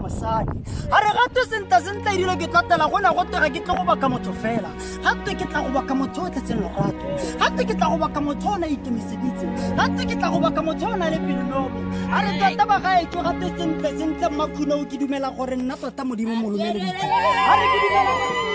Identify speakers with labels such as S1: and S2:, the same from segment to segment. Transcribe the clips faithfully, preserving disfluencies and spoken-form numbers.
S1: mosadi a re gato senta senta e dilo ke tlatela gona go tega ke tla go baka motho fela gape ke tla go baka motho o tletseng lorato gape ke tla go baka motho o na ikemiseditse gape ke tla go baka motho o na le pelonobe a re tota ba gaetso gape sentle sentle makhuno ke dumela gore nna tota modimo molomeleditse a re ke dumela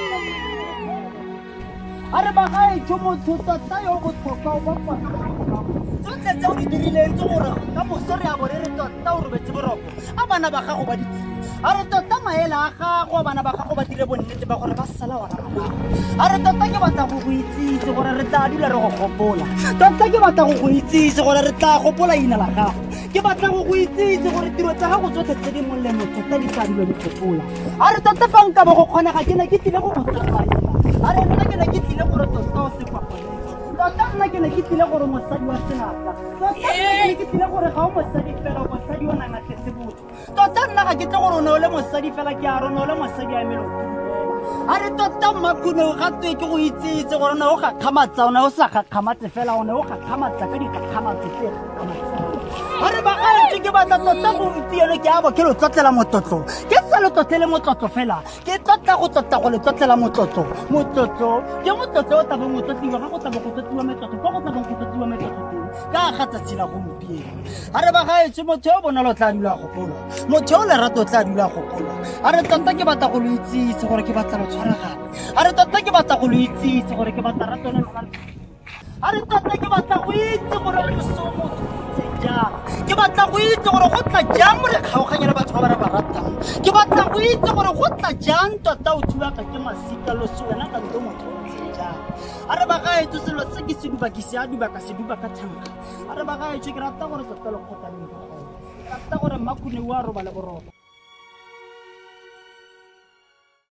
S1: a re ba gaetso motho tota yo botlhokwa o bapa tsotlhe tse o di dirileng tse gore ka moso re a bo re re tota o robetse boroko a bana ba gago ba ditiro a re tota maele a gago bana ba gago ba dire bonnete ba gore ba sala wa gago a re tota ke batla go go itsise gore re tla dula re go gopola tota ke batla go go itsise gore re tla gopola ina la gago ke batla go go itsise gore tiro tsa gago tsotlhe tse di molemo tota di tla dilo di gopola a re tota fa nka bo go kgonega ke ne ke tlile go go tsamaya a re nna ke ne ke tlile gore tota o se kwapole tota nna ke ne ke tlile gore mosadi wa senatla tota nna ke tlile gore ga o mosadi fela o mosadi o nangatletse botho tota nna ga ke tle gore o ne o le mosadi fela ke a re o ne o le mosadi a melodi a re tota makhuno gatwe ke go itsitse gore o ne o gakgamatsa o ne o sa gakgamatse fela o ne o gakgamatsa ka digakgamatse tse gakgamatsa a re bagaetso ke batla tota go itielo ke abo ke lo tlotlela motlotlo ke sa lo tlotlele motlotlo fela ke tlotla go tlotla go le tlotlela motlotlo motlotlo ke motlotlo o tlabong o tlotliwa ga go tlabo go tlotliwa metlotlo fa go tlabong go tlotliwa metlotlo teng ka ga tsatsi la gompieno a re bagaetso motho o bonolo o tla dula gopolo motho o lerato o tla dula gopolo a re tota ke batla go lo itsise gore ke batla lo tshwaragane a re tota ke batla go lo itsise gore ke batla ratone lona a re tota ke batla go itse gore re somo ke batla go itse gore go tla jang mo re kgaoganya le batho ba ba re ba ratang ke batla go itse gore go tla jang tota o thubaka ke masika lo se wena ka ntse motho o ntse jang a re bagaetso selo se ke se duba ke se a duba ka se duba ka thanka a re bagaetso ke rata gore tota le kgotsa le ke rata gore makune wa roba le boroko